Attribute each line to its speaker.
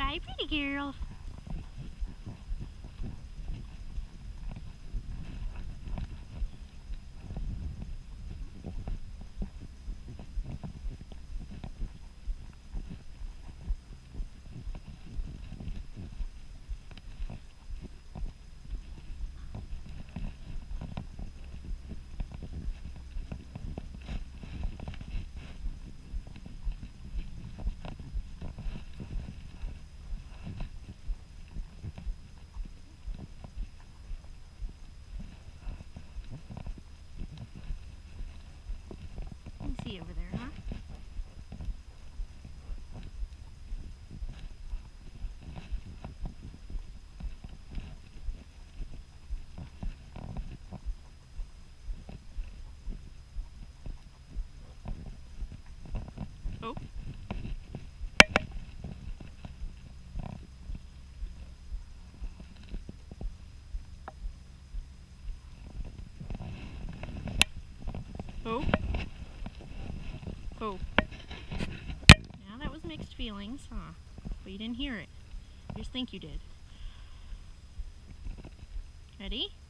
Speaker 1: Bye, pretty girl. Let me see over there, huh? Oh. Oh. Oh. Now that was mixed feelings, huh? But you didn't hear it. You just think you did. Ready?